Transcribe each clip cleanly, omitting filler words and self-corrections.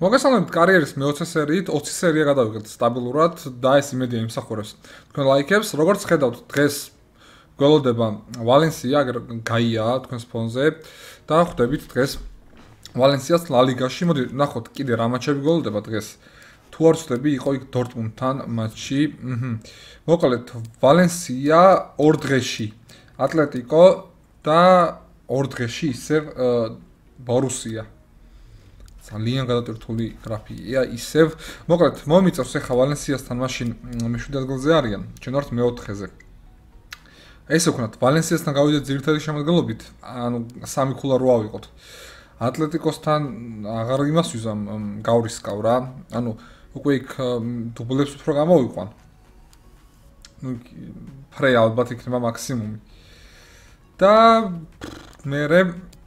მოგესალმებით კარიერის მე-20 სერიით, 20 სერია გადავიღეთ სტაბილურად და ეს იმედია იმსახურებს თქვენ ლაიქებს. როგორც ხედავთ, დღეს გველოდება ვალენსია, გაია თქვენს ფონზე და ხვდებით დღეს ვალენსიას ლა ლიგაში. მოდი ნახოთ კიდე რა მატჩები გველოდება დღეს. თუ არ ვწდები, იყო იქ დორტმუნდთან მატჩი. მოკლედ ვალენსია 2 დღეში, ატლეტიკო და 2 დღეში ისევ ბორუსია. ძალიან გადატვირთული გრაფიკია ისევ. მოკლედ მომიწევს ახლა ვალენსიასთან მაშინ მე-7 ადგილზე არიან. ჩვენ ვართ მე-4-ზე. ესე ვქნათ, ვალენსიასთან გავიდეთ ძირითადი შემადგენლობით, ანუ 3 ქულა რო ავიღოთ. ატლეტიკოსთან აღარ იმას ვიზამ გავრისკავ რა. ანუ უკვე იქ დუბლებს უფრო გამოვიყვან. ნუ ფრე ალბათ იქნება მაქსიმუმი. და მერე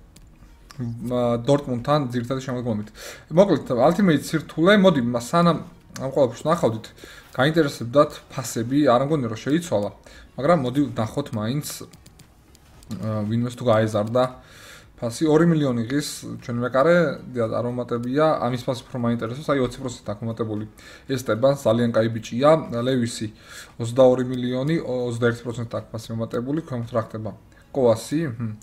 დორტმუნდთან ძირითადი შემადგენლობით. მოკლედ Ultimate სირთულე, მოდი სანამ ამ ყველაფერს ნახავდით, გაინტერესებდათ ფასები, არ მგონი რომ შეიცვალა, მაგრამ მოდი ნახოთ მაინც ვინმეს თუ გაეზარდა ფასი 2 მილიონი ღირს ჩვენ მეკარე არ მომატებია, ამის ფასი უფრო მაინტერესებს, აი 20% აქ მომატებული. ეს ტებანს ძალიან კაი ბიჭია, ლევისი 22 მილიონი, 21% აქ ფასი მომატებული, ქვემოთ რა ხდება? კოასი,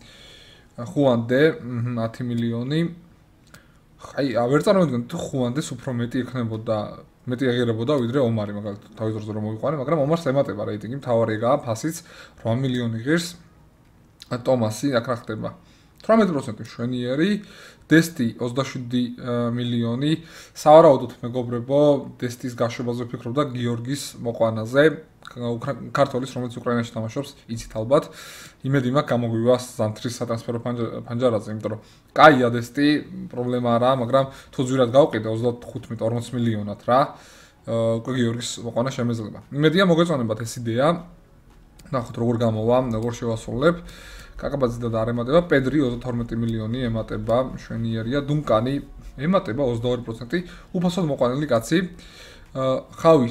ხუანდე 10 მილიონი. აი, ვერ წარმოვიდგენთ თუ ხუანდეს უფრო მეტი ექნებოდა, მეტი აღიარებოდა ვიდრე ომარი, მაგალითად, თავის დროზე რომ მოიყვანე, მაგრამ ომარს ემატება რეიტინგი, მთავარი ეგაა, ფასიც 8 მილიონი ღირს. ტომასი აქ რა ხდება? 18% შვენიერი, დესტი 27 მილიონი. სავარაუდოდ მეგობრებო, დესტის გაშვებაზე ვფიქრობდა გიორგის მოყვანაზე, ქართველის, რომელიც უკრაინაში თამაშობს, იცით ალბათ. იმედი მაქვს გამოგვივა ზამთრის სატრანსფერო ფანჯარაზე, იმიტომ რომ კაია დესტი, პრობლემა არაა, მაგრამ თუ ძვირად გავყიდე 35-40 მილიონად რა, უკვე გიორგის მოყვანა შემეძლება. იმედია მოგეწონებათ ეს იდეა. ნახოთ როგორ გამოვა, როგორ შევასრულებ. კაკაბაძე და არ ემატება, პედრი 32 მილიონი ემატება, შვენიერია, დუნკანი ემატება 22%, უფასოდ მოყვანილი კაცი. ხავი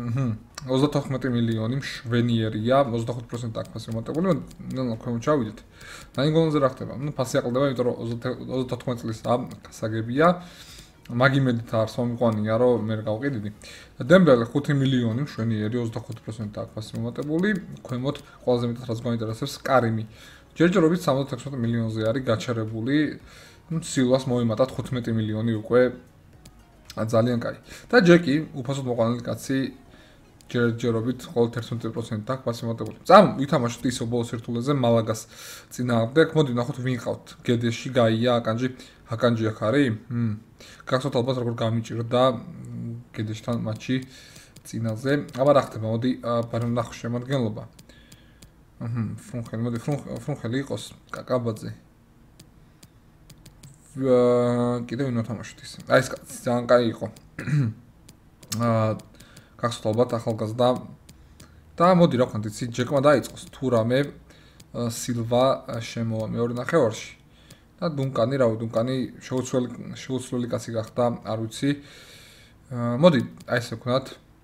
34 მილიონი, შვენიერია, 25% აქ ფასი ემატებული, ნუ ქვემოთ ჩავიდეთ. ნაინგოლზე რა ხდება? ნუ ფასი აკლდება, იმიტომ რომ 34 წლისა გასაგებია. მაგიმედით არს მომიყვანია, რომ მე გავყიდიდი. დემბელე 5 მილიონი, შვენიერი 25% აქ ფასი ემატებული, ქვემოთ ყველაზე მეტად რაც გვაინტერესებს, კარიმი. ჯერჯერობით 76 მილიონზე არის გაჩერებული. სილვას მოიმატა 15 მილიონი უკვე ძალიან კაი. და ჯეკი, უფასოდ მოყვანილი კაცი, ჯერჯერობით მხოლოდ 11% აქ ფასი ემატებული. წამ ვითამაშოთ ისო ბოლო სირთულეზე მალაგას წინააღმდეგ. მოდი ნახოთ ვინ ყავთ. გედეში გაია, აკანჯი აქ არის? გახსოვთ ალბათ როგორ გამიჭირდა გედეშთან მატჩი წინაზე. აბა რა ხდება? მოდი ნახო შემადგენლობა. მოდი ფრუნხელი იყოს, კაკაბაძე. კიდევ ვინ მოთამაშოთ ისე. აი ეს ძალიან კაი იყო. გახსოვთ ალბათ ახალგაზრდა და მოდი რა ვქნათ იცი, ჯეკმა დაიწყოს თუ რამე სილვა შემოვა მეორე ნახევარში. და დუნკანი, რავი, დუნკანი შეუცვლელი კაცი გახდა, არ ვიცი. მოდი, აი ესე ვქნათ.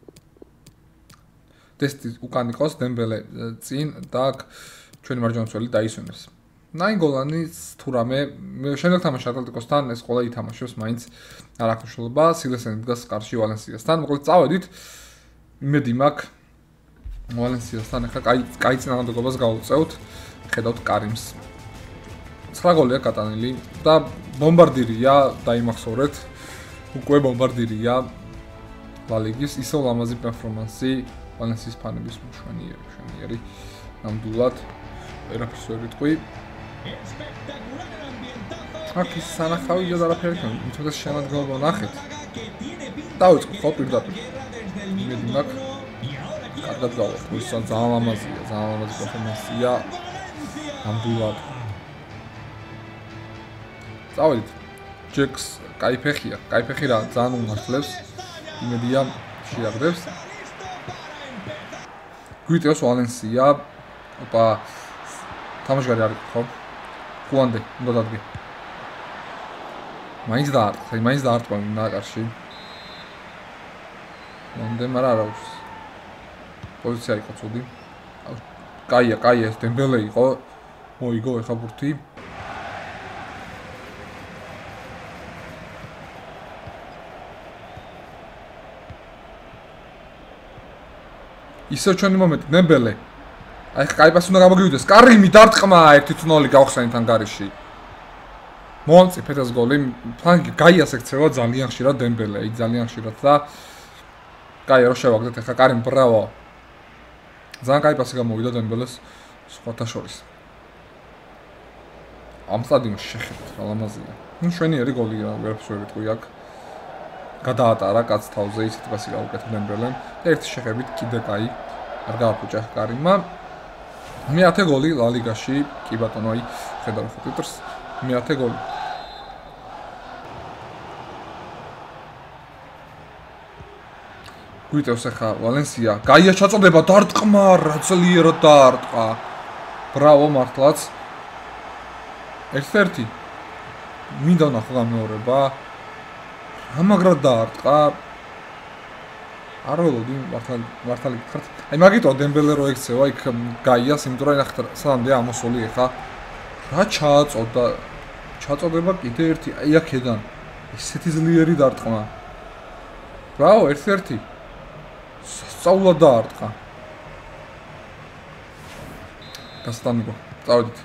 ტესტი უკან იყოს, დემბელე წინ და აქ ჩვენი მარჯვენა მცველი დაისვენებს. ნაინგოლანის თუ რამე შემდეგ თამაში ატლეტიკოსთან ეს ყველა ითამაშებს, მაინც არ აქვს მნიშვნელობა, სილესენი დგას კარში ვალენსიასთან. მოკლედ წავედით. იმედი მაქვს ვალენსიასთან ახლა კაი წინააღმდეგობას გავუწევთ. ხედავთ კარიმს. 9 გოლია გატანილი და ბომბარდირია დაიმახსოვრეთ. უკვე ბომბარდირია ლა ლიგის, ისევ ლამაზი პერფორმანსი ვალენსიის ფანების შვენიერი. ნამდვილად ერაფერს ვერ ვიტყვი. აქ ის სანახავი და არაფერი თქვენ, თუმცა შემადგენლობა ნახეთ. დავიწყოთ ხო პირდაპირ. იმედი მაქვს კარგად გავაკეთოთ. ის ძალიან ლამაზია, ძალიან ლამაზი პერფორმანსია. ნამდვილად. წავედით. ჯეკს კაი ფეხია, კაი ფეხი რა, ძალიან უმართლებს. იმედია შეაგდებს. გვიტევს ვალენსია. ოპა თამაშგარი არის ხო? ხუანდე, უნდა დადგე. მაინც დაარტყა ნაკარში. ხუანდე, მაგრამ არა უშ. პოზიცია იყო ცუდი. კაია, ეს დემბელე იყო. მოიგო ეხა ბურთი. ისევ ჩვენი მომენტი ნემბელე. აი ხა კაი პასი უნდა გამოგივიდეს. კარიმი დარტყმა 1-0 გავხსენით ანგარიში. მოამწიფეთ ეს გოლი. ფლანგი გაიას ექცევა ძალიან ხშირად დემბელე, აი ძალიან ხშირად და კაი რო შევაგდეთ ახლა კარიმ ბრავო. ძალიან კაი პასი გამოვიდა დემბელეს სხვათა შორის. ამ სტადიონში შეხედეთ რა ლამაზია. ნუ შვენიერი გოლია, ვერაფერს ვერ ვიტყვი აქ. გადაატარა კაც თავზე ისეთ პასი გაუკეთა დემბელემ. ერთი შეხედვით კიდე კაი. არ გააფუჭა კარიმმა. მე-10 გოლი ლა ლიგაში, კი ბატონო, აი ხედავ ხო ტიტრს. მე-10 გოლი. გვიტევს ახლა ვალენსია. გაია ჩაწოდება დარტყმა, რა ძლიერად დაარტყა. ბრავო მართლაც. 1-1. მინდა ვნახო გამეორება. ამაგრად დაარტყა. არ ველოდი მართალი გითხრათ. აი მაგიტო დემბელე რო ექცევა იქ გაიას, იმიტომ რომ ნახეთ სამდე ამოსული ახლა. რა ჩააწოდა? ჩაწოდება კიდე ერთი, აი აქედან. ესეთი ძლიერი დარტყმა. ბრავო 1-1. სწავლად დაარტყა. გასტანიგო, წავედით.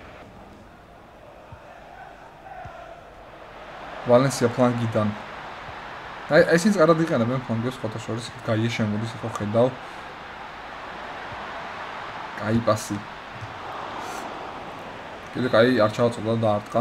ვალენსია ფლანგიდან. აი ესეც კარად იყენებენ ფლანგებს ხოთა შორის, გაია შემოდის ხო ხედავ. კაი პასი. კიდე კაი არ ჩააწოდა და დაარტყა.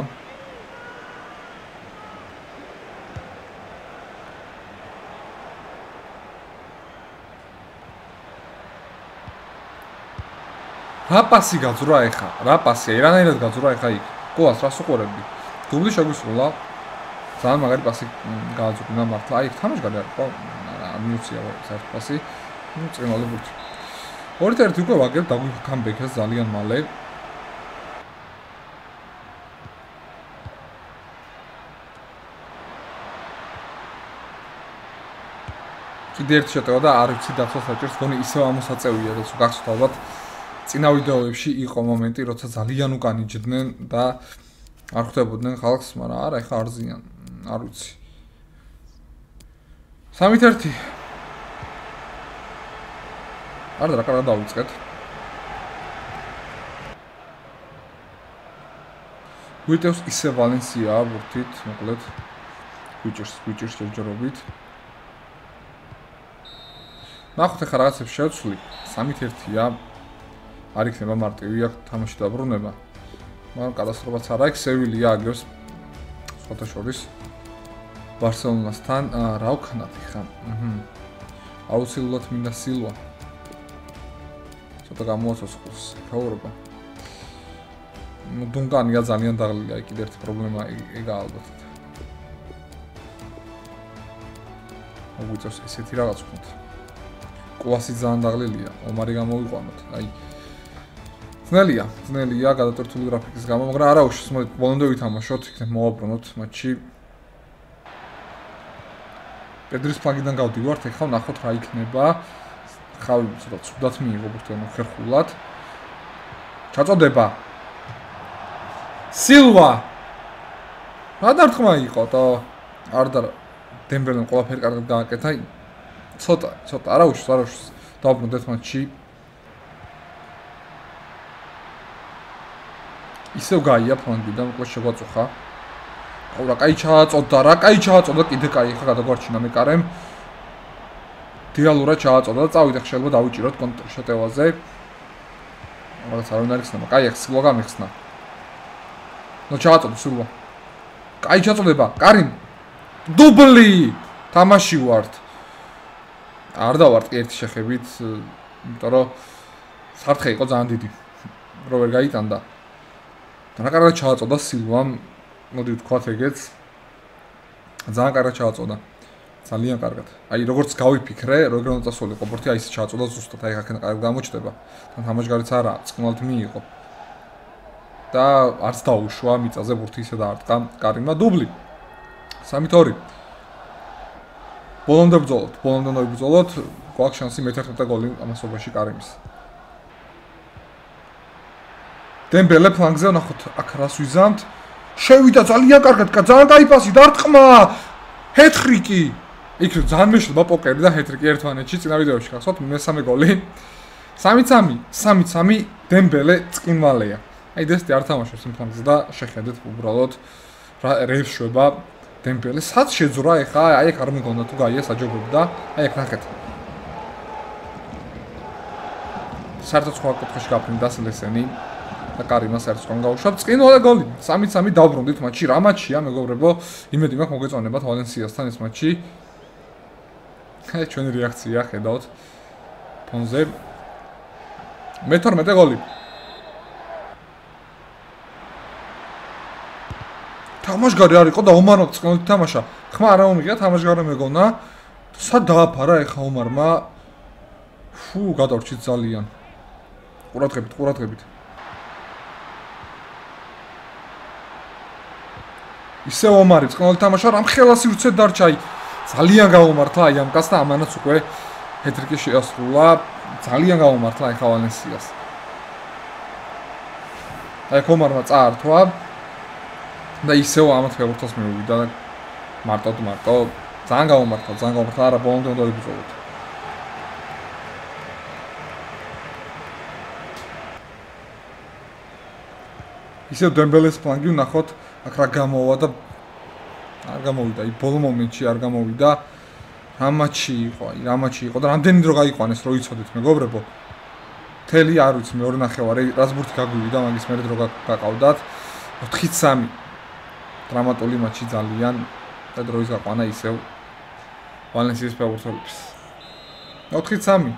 რა პასი გაძვრა ეხა? რა პასია? ერანაირად გაძვრა ეხა იქ. გოლს რას უყურებდი? დუბლი შეგვისრულა. ძალიან მაგარი პასი გააძვრნა მართლა. აი თამაშგარი არ ყო. არ მიუცია საერთოდ პასი. ნუ წინვალე ბურთი. 2-1 უკვე ვაგებ დაგვიქამბექეს ძალიან მალე. კიდე ერთი შეტევა და არ ვიცი დაცვა საჭირს, გონი ისევ ამოსაწევია, რაც გახსოვთ ალბათ. წინა ვიდეოებში იყო მომენტი, როცა ძალიან უკან იჯდნენ და არ ხვდებოდნენ ხალხს, მაგრამ არა, ეხა არ ზიან, არ ვიცი. 3-1. არ და რა კარგად დავიწყეთ. გვიტევს ისე ვალენსია ბურთით, მოკლედ. გვიჭირს ჯერჯერობით. ნახოთ ახლა რაღაცებს შევცვლი. 3-1-ია. არ იქნება მარტივი აქ თამაში დაბრუნება. მაგრამ კატასტროფაც არ აქვს, სევილია აგებს სხვათა შორის ბარსელონასთან. რა ვქნათ ხა? აუცილებლად მინდა სილვა. ცოტა გამოაცოცხლოს ფაურობა. ნუ დუნკანია ძალიან დაღლილია, კიდე ერთი პრობლემა ეგაა ალბათ. მოგვიწევს ესეთი რაღაც ვქნათ. კვასი ძალიან დაღლილია, ომარი გამოვიყვანოთ. აი ძნელია გადატვირთული გრაფიკის გამო, მაგრამ არა უშვის, მოდით ბოლომდე ვითამაშოთ, იქნებ მოვაბრუნოთ მატჩი. პედრის ფლანგიდან გავდივართ, ეხლა ვნახოთ რა იქნება. ხავი ცოტა ცუდად მიიღო ბურთი ხერხულად. ჩაწოდება. სილვა. რა დარტყმა იყო და არ და დემბელემ ყველაფერი კარგად გააკეთა. ცოტა არა უშვის, დავბრუნდეთ მატჩი. ისევ გაია ფლანგიდან უკვე შეგვაწუხა. აუ რა კაი ჩააწოდა, კიდე კაი ხა გადაგვარჩინა მეკარემ. დიალურად ჩააწოდა და წავიდა შეიძლება დავიჭიროთ კონტრშეტევაზე. რაღაც არ უნდა იქნება. კაი ახ სილვა გამიხსნა. ნუ ჩააწოდა სილვა. კაი ჩაწოდება. კარიმ. დუბლი! თამაში ვართ. არ დავართ ერთი შეხებით, იმიტომ რომ საფრთხე იყო ძალიან დიდი. რო ვერ გაიტანდა. რა კარგად ჩააწოდა სილვამ, მოდი ვთქვათ ეგეც. ძალიან კარგად ჩააწოდა. ძალიან კარგად. აი როგორც გავიფიქრე, როგორ უნდა წასულიყო ბურთი, აი ისე ჩააწოდა ზუსტად, აი აქედან კარგად გამოჩნდება. თან თამაშგარიც არა, წყნალად მიიღო. და არც დაუშვა მიწაზე ბურთი ისე დაარტყა კარიმმა დუბლი. 3-2. ბოლომდე ვიბრძოლოთ, გვაქვს შანსი მე-11 გოლი ამასობაში კარიმის. დემბელე ფლანგზე ნახოთ, აქ რას ვიზამთ. შევიდა ძალიან კარგად, ძალიან კაი პასი, დარტყმა. ჰეტრიკი. იქ ძალიან მეშლება პოკერი და ჰეტრიკი ერთმანეთში წინა ვიდეოში გახსოვთ მესამე გოლი 3-3 დემბელე წკინვალეა აი დესტი არ თამაშობს იმ ფლანგზე და შეხედეთ უბრალოდ რა რეშობა დემბელე სად შეძრა ეხა აი აქ არ მიგონდა თუ გაია საჯობებდა აი აქ ნახეთ საერთოდ სხვა კუთხეში გაფრინდა სლესენი და კარიმას საერთოდ ხომ გაუშვა წკინვალე გოლი 3-3 დავბრუნდით მატჩი რა მატჩია მეგობრებო იმედი მაქვს მოგეწონებათ ვალენსიასთან ეს მატჩი ჩვენი რეაქცია ხედავთ ფონზე მე-12 გოლი თამაშგარი არ იყო და ომარმა წკნობით თამაშა ხმა არ მომიგია თამაშგარი მეგონა სად დააფარა ეხა ომარმა ფუ გადავრჩით ძალიან ყურადღებით ისე ომარი წკნობით თამაშა რამ ხელა სივრცე დარჩა აი ძალიან გაუმართლა აი ამ კაცს და ამანაც უკვე ჰეტრიკი შეასრულა ძალიან გაუმართლა ეხა ვალენსიას აი ომარმა წაართვა და ისევ ამათ ფეხბურთელს მეუვიდა და მარტო ძალიან გაუმართლა არა ბოლომდე უნდა იბრძოლოთ ისევ დემბელეს ფლანგი ვნახოთ აქ რა გამოვა და არ გამოვიდა აი ბოლო მომენტში არ გამოვიდა რა მატჩი იყო და რამდენი დრო გაიყვანეს რო იცოდეთ მეგობრებო მთელი არ ვიცი მეორე ნახევარი რას ბურთი გაგვივიდა მაგის მერე დრო გაყავდათ 4-3 დრამატული მატჩი ძალიან და დროის გაყვანა ისევ ვალენსიის ფეხბურთელებს 4-3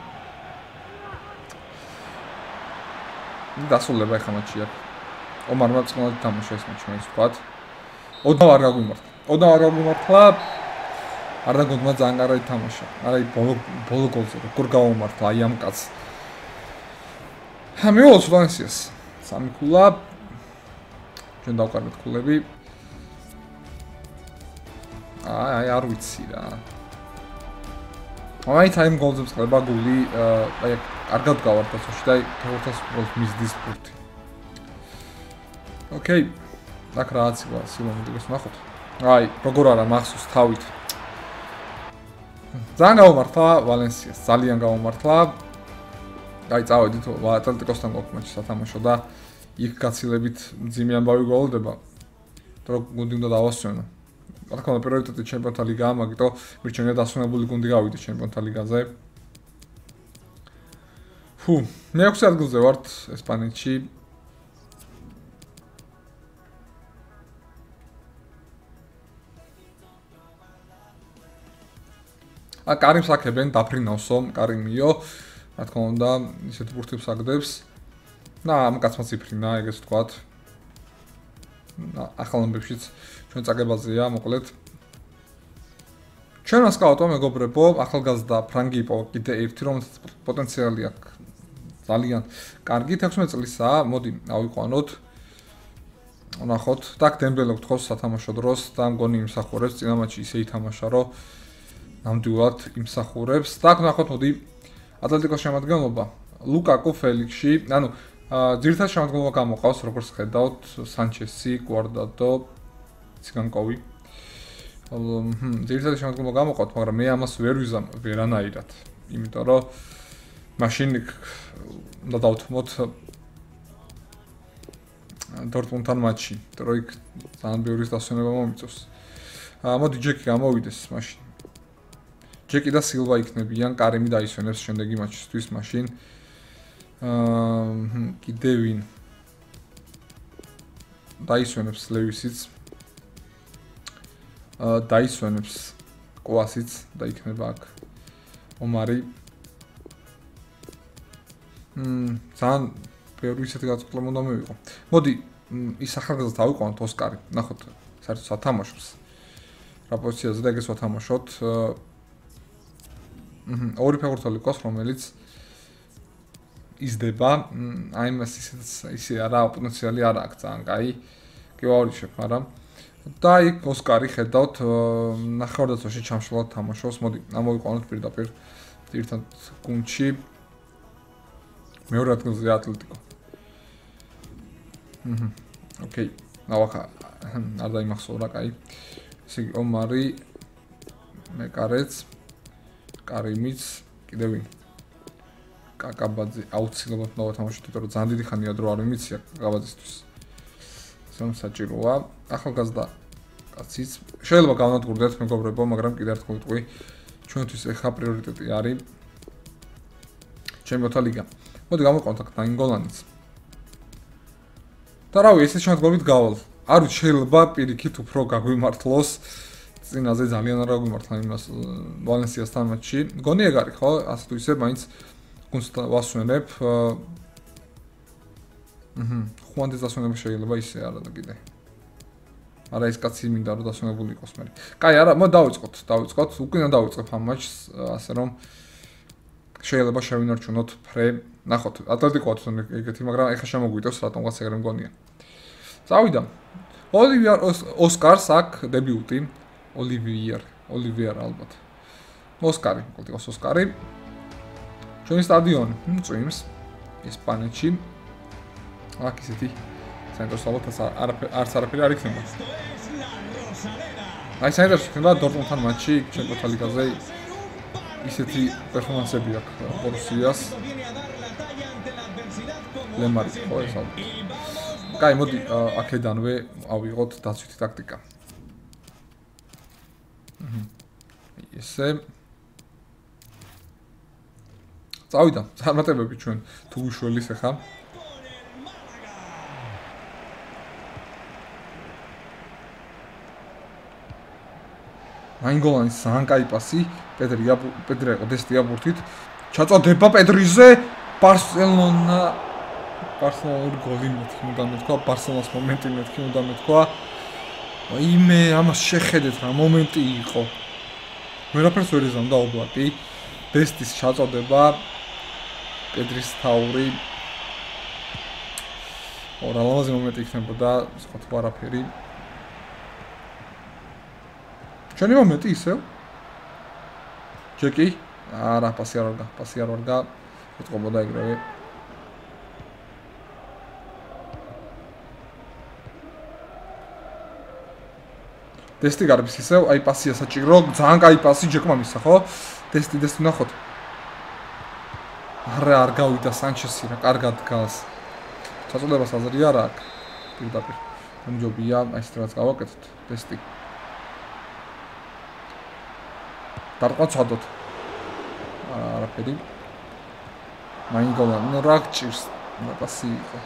დასრულება ეხა მატჩი აქ ომარმა წკნობით თამაშა ეს მატჩი მაინც ვთქვათ ოდნავ არ გაგვიმართლა არ დაგონდა ძალიან კარგი თამაშა არა ბოლო გოლზე როგორ გაუმართლა აი ამ კაცს მივალოს ვალენსიას 3 ქულა ჩვენ დავკარგეთ ქულები აი არ ვიცი რა აი თაიმ გოლზე წყება გული აი კარგად გავარდა სოში და თორთას უბრალოდ მისდის ბურთი ოკეი აქ რაც იყო სიმონდიგეს ნახოთ აი როგორ არა მახსოვს თავით ძალიან გაუმართლა ვალენსიას ძალიან გაუმართლა აი წავედით ატლეტიკოსთან გქონდა მატჩი სათამაშო და იქ გაცილებით მძიმე ამბავი გოლდება რომ გუნდი უნდა დავასვენო რა თქმა უნდა პრიორიტეტი ჩემპიონთა ლიგაა მაგიტო მირჩენია დასვენებული გუნდი გავიდე ჩემპიონთა ლიგაზე ფუ მე-6 ადგილზე ვართ ესპანეთში კარიმს აქებენ დაფრინავსო კარიმიო რა თქმა უნდა ისეთ ბურთებს აგდებს და ამ კაცმა ციფრინა ეგეც ვთქვათ ახალ ამბებშიც ჩვენ წაგებაზეა მოკლედ ჩვენ მასკაუტო მეგობრებო ახალგაზრდა ფრანგიპო კიდე ერთი რომელსაც პოტენციალი აქვს ძალიან კარგი 16 წლისაა მოდი ავიყვანოთ ვნახოთ და დემბელე გთხოვს სათამაშო დროს და მგონი იმსახურებს წინა მატჩში ისე ითამაშა რომ ნამდვილად იმსახურებს და ვნახოთ მოდი ატლეტიკოს შემადგენლობა ლუკაკუ ფელიქსი ანუ ძირითადად შემადგენლობა გამოყავს როგორც ხედავთ სანჩესი გვარდადო ციგანკოვი ძირითადად შემადგენლობა გამოყავთ მაგრამ მე ამას ვერ ვიზამ ვერანაირად იმიტომ რომ მაშინ უნდა დავთმოთ დორტმუნდთან მატჩი რომ იქ ძალიან ბევრი დასვენება მომიწევს მოდი ჯეკი გამოვიდეს მაშინ ჯეკი და სილვა იქნებიან კარიმი დაისვენებს შემდეგი მატჩისთვის მაშინ კიდე ვინ დაისვენებს ლევისიც დაისვენებს კვასიც და იქნება აქ ომარი ძალიან ბევრი ისეთი გაწყვეტილება უნდა მივიღო მოდი ის ახალგაზრდა დავიყვანოთ ოსკარი ნახოთ საერთოდ სათამაშოს რა პოზიციაზე და ეგეც ვათამაშოთ ორი ფეხბურთელი ყავს რომელიც იზრდება აი მას ისე არა პოტენციალი არ აქვს ძალიან კაი კი ვაურიშებ მაგრამ და იქ ოსკარი ხედავთ ნახევარდაცვაში ჩამშლად თამაშობს მოდი ამოვიყვანოთ პირდაპირ ერთად გუნდში მეორე ადგილზე ატლეტიკო ოკეი ნავახა არ დაიმახსოვრა კაი ესე იგი ომარი მეკარეც, კარიმიც, კიდევ ვინ? კაკაბაძე აუცილებლად უნდა ვათამაშოთ, იმიტომ რომ ძალიან დიდი ხანია დრო არ მიმიცია კაკაბაძისთვის. სამ საჭიროა. ახალგაზრდა კაციც შეიძლება გავნადგურდეთ მეგობრებო, მაგრამ კიდევ ერთხელ ვიტყვი, ჩვენთვის ეხა პრიორიტეტი არის ჩემპიონთა ლიგა. მოდი გამოვყავთ აქ ნაინგოლანიც. და რავი, ესე შემდგომით გავალ. არ ვიცი, შეიძლება პირიქით უფრო გაგვიმართლოს. წინაზე ძალიან არ გაგვიმართლა იმას ვალენსიასთან მატჩი. გონი ეგ არის, ხო? ასე თუ ისე მაინც გუნდს ვასვენებ. ხუანდეს დასვენება შეიძლება ისე არა და კიდე. არა ეს კაცი მინდა რომ დასვენებული იყოს მე. კაი, არა, მოდი დავიწყოთ. უკან დავიწყებ ამ მატჩს, ასე რომ შეიძლება შევინარჩუნოთ ფრე. ნახოთ, ატლეტიკო თვითონ ეგეთი, მაგრამ ეხა შემოგვიტევს რატომღაც ეგრე მგონია. წავიდა. ოლივიერ ოსკარს აქ დებიუტი. ოლივიერ ალბათ. ოსკარი, კულტიკოს ოსკარი. ჩვენი სტადიონი, წვიმს ესპანეთში. აქ ისეთი საინტერესო ალბათ არც არაფერი არ იქნება. აი საინტერესო იქნება დორტმუნდთან მატჩი ჩემპიონთა ლიგაზე. ისეთი პერფორმანსები აქვს ბორუსიას. ლემარი ხო ეს ალბათ. კაი, მოდი აქედანვე ავიღოთ დაცვითი ტაქტიკა. ესე წავიდა წარმატებები ჩვენ თუგუშველის ახლა. ნაინგოლანის ძალიან კაი პასი, პედრი იყო დესტი აბურთით. ჩაწოდება პედრიზე, ბარსელონური გოლი მეთქი უნდა მეთქვა, ბარსელონას მომენტი მეთქი უნდა მეთქვა. იმე ამას შეხედეთ რა მომენტი იყო. ვერაფერს ვერ იზამდა ობლაკი. დესტის ჩაწოდება, პედრის თაური. ორ ალამაზი მომენტი იქნებოდა, სხვა თუ არაფერი. ჩვენი მომენტი ისევ. ჯეკი, არა, პასი არ ვარგა. ეთყობოდა ეგრევე. დესტი გარბის ისევ, აი პასია საჭირო, ძალიან კაი პასი ჯეკმა მისცა, ხო? დესტი ნახოთ. არ გავიდა სანჩესი რა, კარგად დგას. ჩაწოდებას აზრი არა აქვს. პირდაპირ. გამჯობია, აი ეს რაც გავაკეთოთ, დესტი. დარტყმა ცადოთ. არაფერი. ნაინგოლანი, ნუ რა გჭირს, პასი იყო.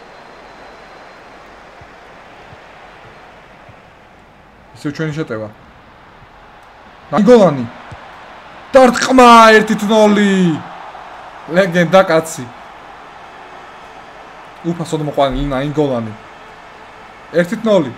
ისევ ჩვენი შეტევა. ნაინგოლანი. დარტყმა 1-0. ლეგენდა კაცი. უფასოდ მოყვანილი ნაინგოლანი. 1-0.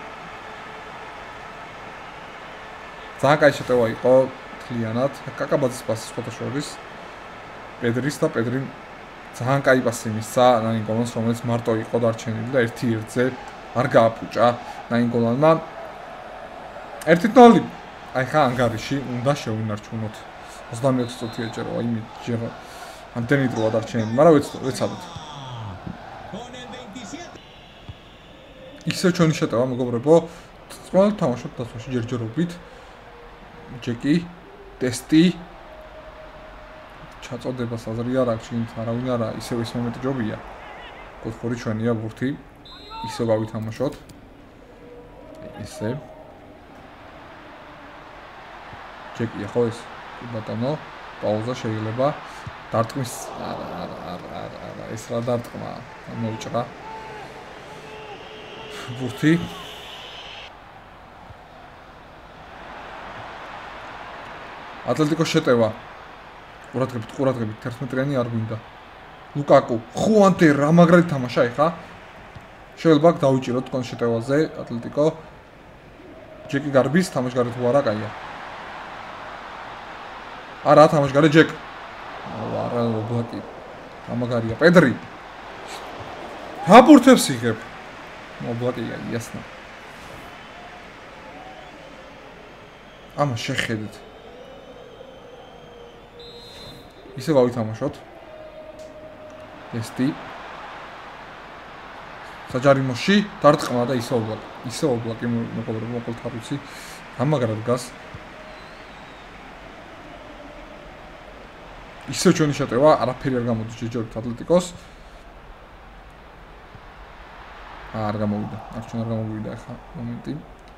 ძალიან კაი შეტევა იყო თლიანად. კაკაბაძის პასი ფოტოშორის. პედრის და პედრიმ ძალიან კაი პასი მისცა ნაინგოლანს, რომელიც მარტო იყო დარჩენილი და 1-1-ზე არ გააფუჭა ნაინგოლანმა. 1-0. აი ხა ანგარიში უნდა შევინარჩუნოთ. 24 წუთია ჭერო, აი ჯერ ამდენი დროა დარჩენილი, მაგრამ ვეცადოთ. ისე ჩვენი შეტევა მეგობრებო, ყველა თამაშობ დასვაში ჯერჯერობით. ჯეკი, ტესტი. ჩაწოდებას აზრი არ აქვს, შინთ არავინ არა, ისევ ეს მომენტი ჯობია. კოთხური ჩვენია ბურთი. ისე გავითამაშოთ. ისე. ჯეკია ხო ეს? ბატონო, პაუზა შეიძლება. დარტყმის არა, ეს რა დარტყმა? მოიჭრა. ბურთი. ატლეტიკოს შეტევა. ყურადღებით 11-იანი არ გვინდა. ლუკაკუ, ხუანტე რა მაგრად თამაშა ეხა. შეიძლება დავიჭიროთ თქვენ შეტევაზე ატლეტიკო. ჯეკი გარბის თამაშგარი თუ არა, კაია. არა, თამაშგარი ჯეკ. არა, ობლაკი. ამაგარია, პედრი. რა ბურთებს იღებ? ობლაკია, იასნა. ამა შეხედეთ. ისე გავითამაშოთ. ტესტი. საჯარიმოში დარტყმა და ისე ობლაკი. ისე ობლაკი მეგობრებო, მოყოლთ არ ვიცი. ამაგარად გას. ისევ ჩვენი შეტევა არაფერი არ გამოდის ჯეჯორით ატლეტიკოს. არ გამოვიდა. არჩენ არ გამოვიდა ახლა მომენტი.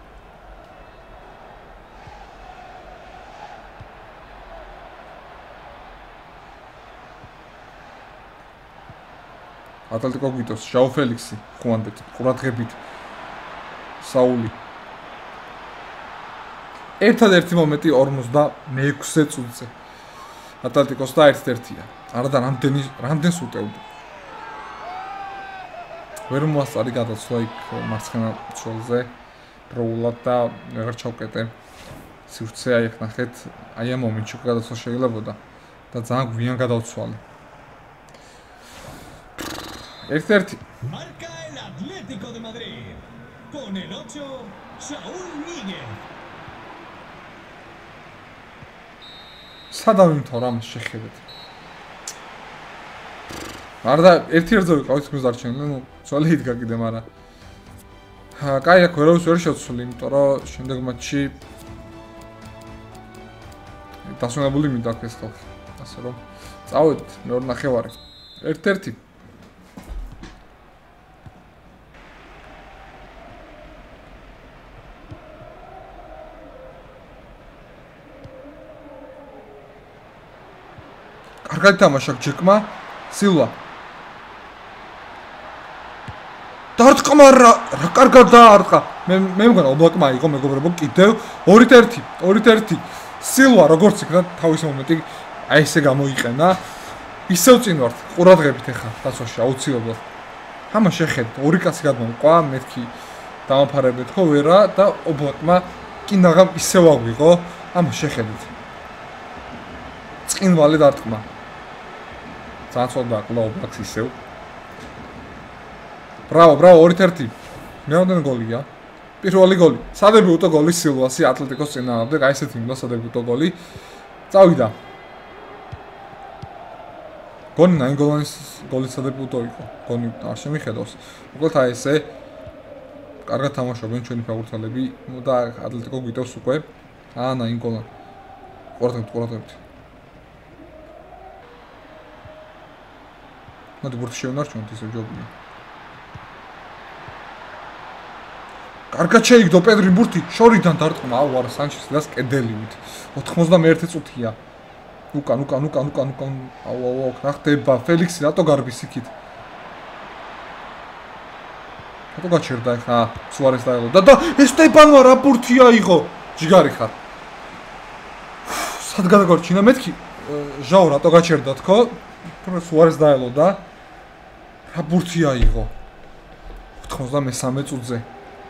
ატლეტიკო გვიტოს, ჟაო ფელიქსი, ხუანდეთ, ყურადღებით. საული. ერთადერთი მომენტი 46-ე წუთზე. ატლეტიკოს და 1-1-ია. არადა რამდენს უტევდა. ვერ მოასწარი გადაცვლა იქ მარცხენა მცველზე. პროულად და ვეღარ ჩავკეტე. სივრცე აი ახ ნახეთ, აი ამ მომენტში გადაცვლა შეიძლებოდა და ძალიან გვიან გადავცვალე. 1-1. Marca el Atlético de Madrid con el 8 Saúl Níguez. სადავიმთავ რამს შეხედეთ. არდა ერთი ერთზე ვიყავით გუნდს დარჩენილი, ნუ ძველი იდგა კიდე, მაგრამ კაი აქ ვერავის ვერ შევცვლი, იმიტომ რომ შემდეგ მატჩში დასვენებული მინდა ეს ხალხი. ასე რომ წავედით მეორე ნახევარი. 1-1. კარგად თამაშა ჯეკმა სილვა დარტყმა რა კარგად დაარტყა მე მგონა ობლაკმა იყო მეგობრებო კიდევ 2-1 სილვა როგორც იქნა თავის მომენტი აი ესე გამოიყენა ისევ წინ ვართ ყურადღებით ახლა დაცვაში აუცილებლად ამა შეხედეთ ორი კაცი გადმოყვა მეთქი დამაფარებეთ ხო ვერა და ობლაკმა კინაღამ ისევ აგვიღო ამა შეხედეთ წინვალი დარტყმა Sansolda Globlax ისევ. Браво, 2-1. მეოთხე გოლია. პირველი გოლი. სადებიუტო გოლი სილვასი ატლეტიკოს წინააღმდეგ, აი ესეთი უნდა სადებიუტო გოლი. წავიდა. გონი ნაინგოლანის გოლის სადებიუტო იყო. გონი არ შემიხედავს. უბრალოდ აი ესე კარგად თამაშობენ ჩვენი ფეხბურთელები და ატლეტიკო გვიტევს უკვე. ნაინგოლან. ყურადღებით. მოდი ბურთი შევნარჩუნოთ ისე ჯობია. კარგად შეიგდო პედრი ბურთი, შორიდან დარტყმა, აუ არა სანჩესი დას კედელივით. 91 წუთია. უკან. აუ, რა ხდება? ფელიქსი რატო გარბის იქით? რატო გაჩერდა ხა? სუარეს დაელო. და ესტეპანმა რა ბურთი აიღო? ჯიგარი ხარ. სად გადაგორჩინა მეთქი? ჟაო რატო გაჩერდა თქო? სუარეს დაელო და რა ბურთი აიღო 93 წუთზე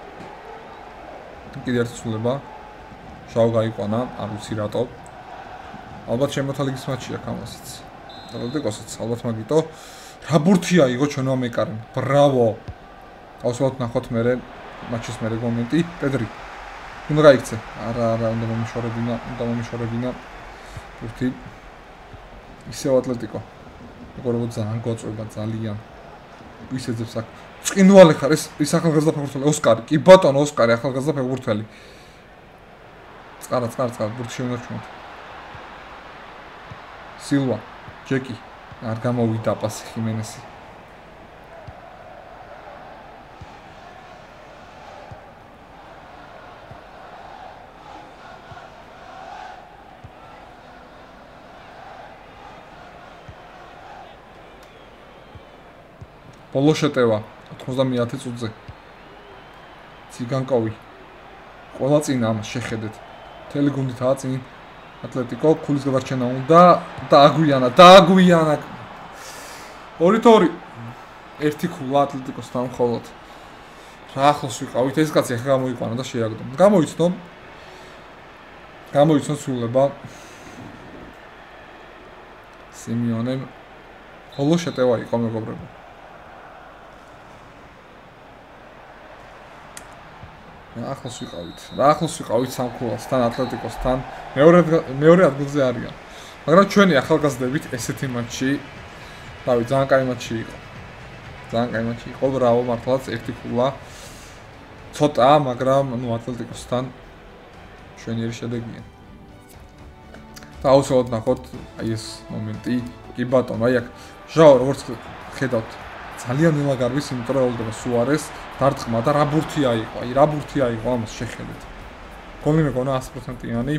კიდე ერთი ცვლილება ჟაო გაიყვანა არ ვიცი რატო ალბათ შემოთა ლიგის მატჩია კამასიც ატლეტიკოსაც ალბათ მაგიტო რა ბურთი აიღო ჩვენო მეკარენ ბრავო აუცილებლად ნახოთ მერე მატჩის მერე მომენტი პედრი უნდა გაიქცე არა უნდა მომიშორებინა ბურთი ისევ ატლეტიკო მეგობრებო ძალიან გოწვება ძალიან ვისეძებს აქ წინვალე ხარ ეს ახალგაზრდა ფეხბურთელი ოსკარი კი ბატონო ოსკარი ახალგაზრდა ფეხბურთელი წყარა ბურთი შევინარჩუნოთ სილვა ჯეკი არ გამოვიდა პასი ხიმენესი ბოლო შეტევა 90 წუთზე ციგანკოვი ყველა წინ ამას შეხედეთ მთელი გუნდითაა წინ ატლეტიკო ქულის გადარჩენა უნდა და აგვიანა 2-2 ერთი ქულა ატლეტიკოსთან მხოლოდ რა ახლოს ვიყავით ეს კაცი ახლა გამოიყვანა და შეაგდო გამოიცნო სულება სიმიონემ ბოლო შეტევა იყო მეგობრებო რა ახლოს ვიყავით სამქულასთან ატლეტიკოსთან მეორე ადგილზე არიან მაგრამ ჩვენი ახალგაზრდებით ესეთი მატჩი თავი ძალიან კაი მატჩი იყო ბრავო მართლაც ერთი ქულა ცოტა მაგრამ ნუ ატლეტიკოსთან ჩვენიერი შედეგია და აუცილებლად ნახოთ აი ეს მომენტი. კი ბატონო, აი აქ ჟაო როგორც ხედავთ ძალიან ნელა გარბის, იმიტომ რომ ელოდება სუარეს დარტყმა და რა ბურთი აიყო. აი რა ბურთი აიყო ამას შეხედეთ. გოლი მეკონა 100%-იანი.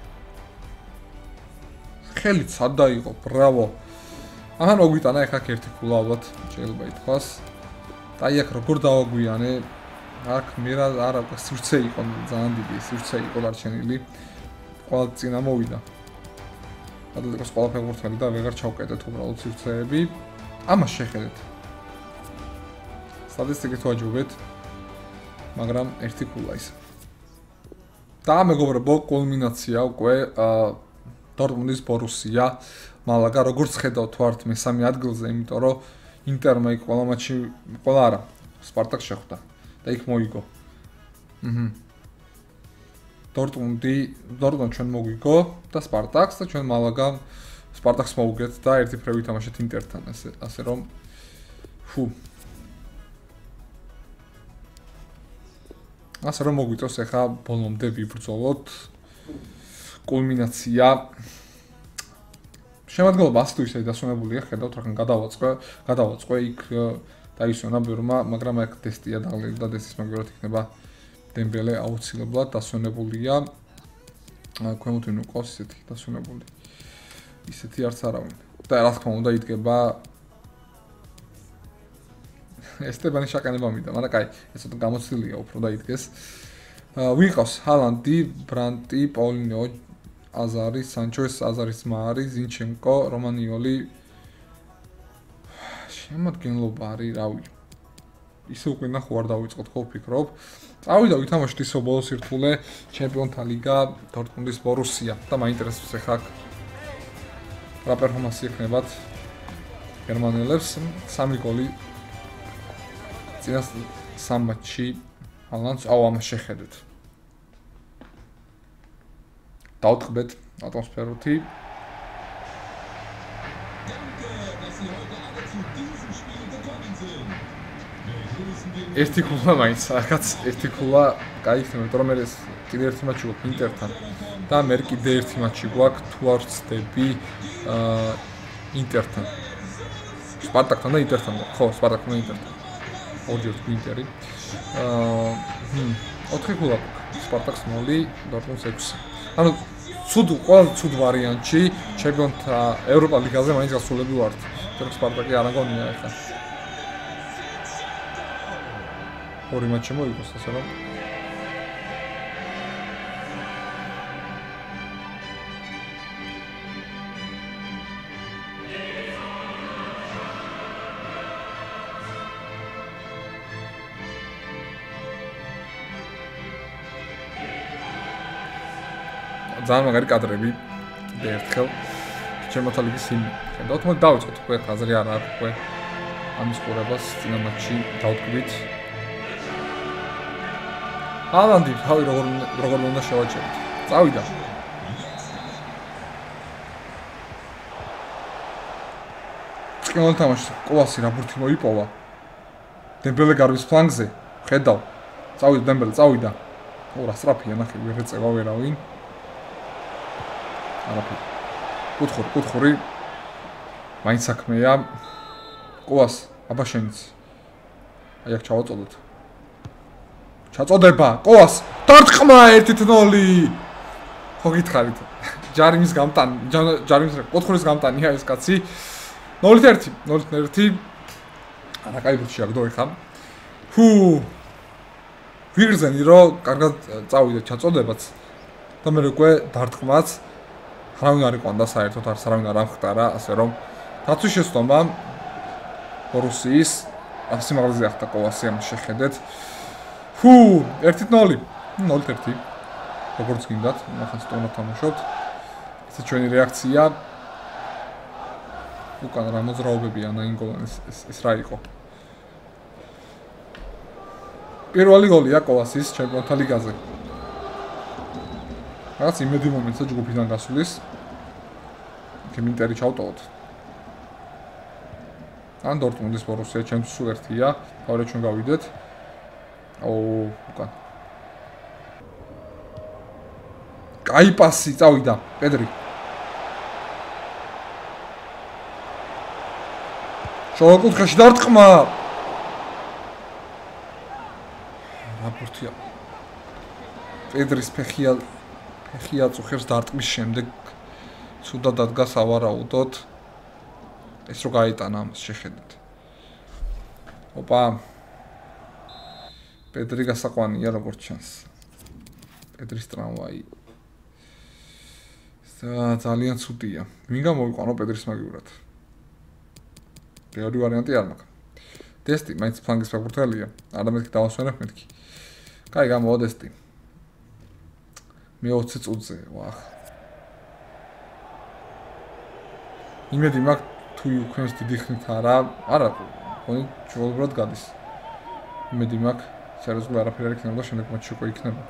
ხელით სად დაიყო, ბრავო. ახლა მოგვიტანა ეხა ერთი ქულა ალბათ შეიძლება ითქვას. და აი აქ როგორ დავაგვიანე, აქ მე არა სივრცე იყო ძალიან დიდი, სივრცე იყო დარჩენილი. ყველა წინა მოვიდა. ადლიკოს ყველა ფეხბურთელი და ვეღარ ჩავკეტეთ უბრალოდ სივრცეები. ამას შეხედეთ. სტატისტიკით ვაჯობეთ, მაგრამ ერთი ქულა ის. და მეგობრებო, კულმინაცია უკვე დორტმუნდის ბორუსია, მალაგა როგორც ხედავთ ვართ მესამე ადგილზე, იმიტომ რომ ინტერმა იქ ყველა მატჩი, ყველა არა, სპარტაკს შეხვდა და იქ მოიგო. დორტმუნდ ჩვენ მოგვიგო და სპარტაკს და ჩვენ მალაგა სპარტაკს მოვუგეთ და ერთი ფრევი თამაშეთ ინტერთან, ასე რომ ასე რომ მოგვიწევს ახლა ბოლომდე ვიბრძოლოთ. კულმინაცია. შემადგენლობა ასე თუ ისე დასვენებულია, ხედავთ რახან გადავაწყე იქ დაისვენა ბერმა, მაგრამ აქ ტესტია დაღლილი და ტესტის მაგალითად იქნება დემბელე აუცილებლად დასვენებულია. ქვემოთ ვინ უყავს ისეთი დასვენებული. ისეთი არც არავინ. და რა თქმა უნდა იდგება ესტებანი შაკანება მინდა, მაგრამ კაი, ეს ცოტა გამოცდილია უფრო დაიდგეს. ვინ ყავს? ჰალანდი, ბრანტი, პაულინო, აზარი, სანჩოს, აზარის მაარი, ზინჩენკო, რომანიოლი. შემადგენლობა არის, რავი. ისე უკვე ნახო არ დავიწყოთ ხო ვფიქრობ. წავიდა ვითამაშოთ ისო ბოლოს ერთულე ჩემპიონთა ლიგა დორტმუნდის ბორუსია და მაინტერესებს ახლა რა პერფორმანსი ექნებათ გერმანელებს. 3 გოლი წინა 3 მატჩში ალანს ამას შეხედეთ. დავტყბეთ ატმოსფეროთი. ერთი ქულა მაინც, ახაც ერთი ქულა კაი ხდება, რომ მე კიდე ერთი მატჩი გვაქვს ინტერთან და მე კიდე ერთი მატჩი გვაქვს თუ არ ვცდები ინტერთან. სპარტაკთან და ინტერთან, ხო, სპარტაკთან და ინტერთან. ორჯერ ინტერი. 4 ქულა გვაქვს, სპარტაკს 0, დორტმუნდს 6. ანუ ყველა ცუდ ვარიანტში ჩემპიონთა ევროპა ლიგაზე მაინც გასულები ვართ. თორემ სპარტაკი არ აგონია ახლა. ორი მატჩი მოიგოს, ასე რომ ძალიან მაგარი კადრები და ერთხელ ჩემოთა ლიგის იმ ხედავთ, მოდი დავიწყოთ უკვე ხაზრი არ აქვს უკვე ამის ყურებას წინა მატჩი დავტკბით. ჰალანდი თავი როგორ უნდა შევაჭეროთ. წავიდა. წკინვალ თამაშს კოვასი რა ბურთი მოიპოვა. დემბელე გარბის ფლანგზე. ხედავ. წავიდა დემბელე, წავიდა. ორა სტრაფია ნახე, ვერ ეწევა ვერავინ. არაფერი. კუთხური. მაინც საქმეა. კოვას, აბაშენიც. აი აქ ჩავაწოდოთ. ჩაწოდება, კოვას, დარტყმა 1-0. ხო გითხარით. ჯარიმის გამტანი, ჯარიმის კუთხურის გამტანია ეს კაცი. 0-1. არა კაი ბურთი აგდო ეხა. ვიგრძენი რომ კარგად წავიდა ჩაწოდებაც და მე უკვე დარტყმაც არავინ არ იყვანდა საერთოდ არც არავინ არ ამხტარა, ასე რომ დაცვის შეცდომა ბორუსიის სიმაღლეზე ახდა კოვასი ამ შეხედეთ. 1-0. 0-1. როგორც გინდათ, ახლა სტონა თამაშობთ. ესე ჩვენი რეაქცია. უკან რა მოძრაობებია ნაინგოლანის ეს რა იყო? პირველი გოლია კოვასის ჩემპიონთა ლიგაზე. რაც იმედი მომენტსა ჯგუფიდან გასulis. კემინტერი ჩავტოვოთ. ან დორტმუნდის ბორუსია ჩემს სულ ერთია, თავი ჩვენ გავიდეთ. უკან. კაი პასი წავიდა, პედრი. ჭოლა კუთხეში დარტყმა. რა ბურთია. პედრის ფეხია წუხებს დარტყმის შემდეგ ცუდად ადგას ავარაუდოთ. ეს რო გაიტანა ამას შეხედეთ. ოპა. პედრი გასაყვანია როგორც ჩანს. პედრის ტრამვაი. ძალიან ცუდია. ვინ გამოვიყვანო პედრის მაგივრად? მეორე ვარიანტი არ მაქვს. ტესტი მაინც ფლანგის ფეხბურთელია. არამეთქი დავასვენებ მეთქი. კაი გამოვა ტესტი. მე 20 წუთზე, ვახ. იმედი მაქვს თუ იქვენს დიდი ხნით არა, ხონი ჩვეულებრივად გადის. იმედი მაქვს, სერიოზულად არაფერი არ იქნება და შემდეგ მატჩი უკვე იქნება.